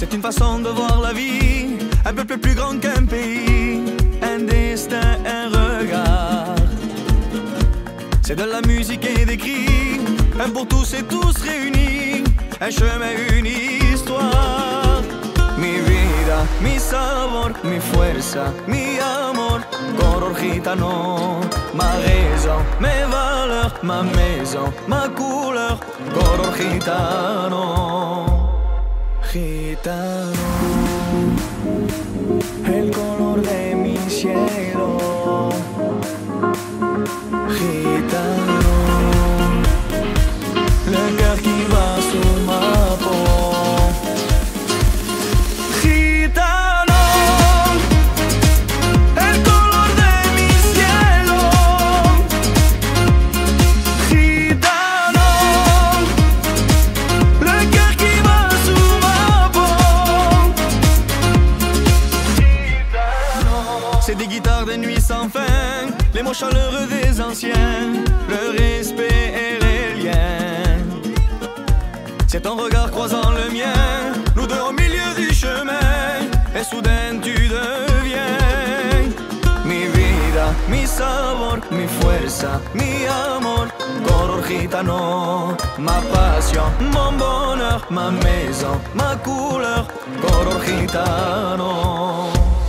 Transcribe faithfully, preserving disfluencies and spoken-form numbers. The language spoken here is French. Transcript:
C'est une façon de voir la vie, un peuple plus grand qu'un pays, un destin, un regard. C'est de la musique et des cris, un pour tous et tous réunis, un chemin, une histoire. Mi vida, mi sabor, mi fuerza, mi amor, color gitano. Ma raison, mes valeurs, ma maison, ma couleur, color gitano. Gitano, el color de mi cielo. Gitano, le cœur qui va sous ma peau. Gitano, el color de mi cielo. Gitano, le cœur qui va sous ma peau. Gitano, c'est des guitares de nuit sans fin, les mots chaleureux des anciens, le respect et les liens. C'est ton regard croisant le mien, nous deux au milieu du chemin, et soudain tu deviens mi vida, mi sabor, mi fuerza, mi amor, color gitano. Ma passion, mon bonheur, ma maison, ma couleur, color gitano.